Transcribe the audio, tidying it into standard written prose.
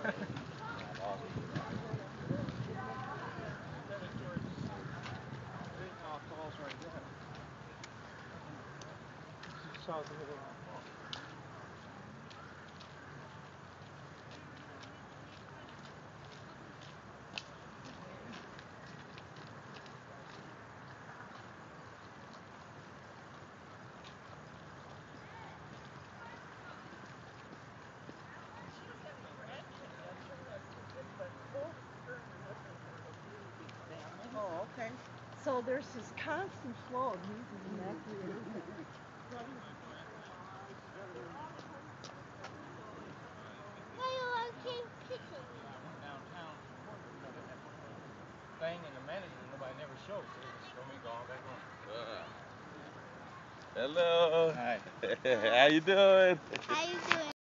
Oh, okay. So there's this constant flow of music in that theater. Why you all keep kissing me? Downtown, thing and the manager, nobody never showed, so they just show me going back home. Hello. Hi. How you doing? How you doing?